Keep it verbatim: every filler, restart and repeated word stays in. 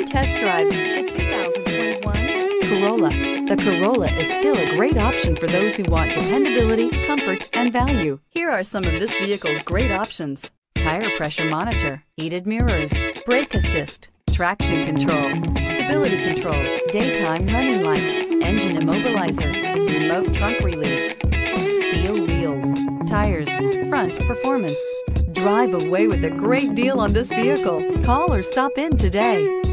test drive the two thousand twenty-one Corolla. The Corolla is still a great option for those who want dependability, comfort, and value. Here are some of this vehicle's great options: tire pressure monitor, heated mirrors, brake assist, traction control, stability control, daytime running lights, engine immobilizer, remote trunk release, steel wheels, tires, front performance. Drive away with a great deal on this vehicle. Call or stop in today.